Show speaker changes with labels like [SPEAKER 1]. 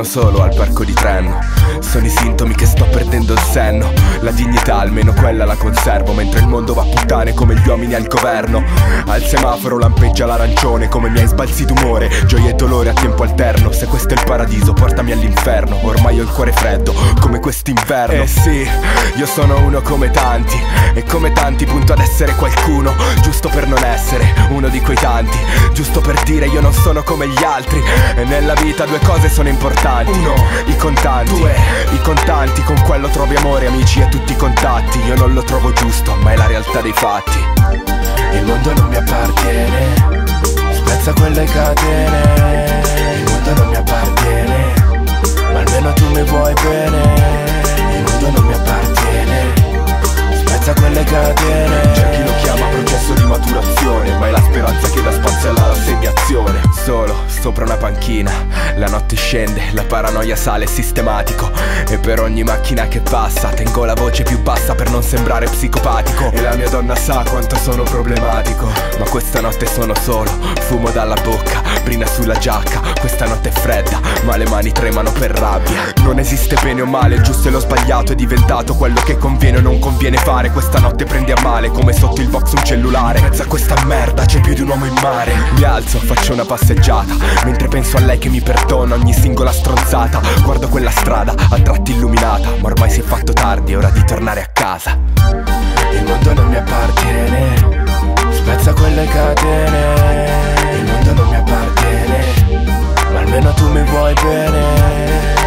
[SPEAKER 1] solo al parco di treno. Sono i sintomi che sto perdendo il senno. La dignità almeno quella la conservo, mentre il mondo va a puttane come gli uomini al governo. Al semaforo lampeggia l'arancione come miei sbalzi d'umore, gioia e dolore a tempo alterno. Se questo è il paradiso portami all'inferno, ormai ho il cuore freddo come quest'inverno. Eh sì, io sono uno come tanti, e come tanti punto ad essere qualcuno, giusto per non essere uno di quei tanti, giusto per dire io non sono come gli altri. E nella vita due cose sono importanti: uno, i contanti, due, i contanti. Con quello trovi amore, amici e tutti i contatti. Io non lo trovo giusto, ma è la realtà dei fatti. Il mondo non mi appartiene, spezza quelle catene. Il mondo non mi appartiene, ma almeno tu mi vuoi bene. Il mondo non mi appartiene, spezza quelle catene. C'è chi lo chiama processo di maturazione, ma è la speranza che dà spazio alla rassegnazione. Solo sopra una panchina, la notte scende, la paranoia sale sistematico. E per ogni macchina che passa tengo la voce più bassa per non sembrare psicopatico. E la mia donna sa quanto sono problematico, ma questa notte sono solo, fumo dalla bocca, brina sulla giacca. Questa notte è fredda, ma le mani tremano per rabbia. Non esiste bene o male, il giusto e lo sbagliato è diventato quello che conviene o non conviene fare. Questa notte prendi a male come sotto il box un cellulare. In mezzo a questa merda c'è più di un uomo in mare. Mi alzo, faccio una passeggiata, mentre penso a lei che mi perdona ogni singola stronzata. Guardo quella strada, a tratti illuminata, ma ormai si è fatto tardi, è ora di tornare a casa. Il mondo non mi appartiene, spezza quelle catene. Il mondo non mi appartiene, ma almeno tu mi vuoi bene.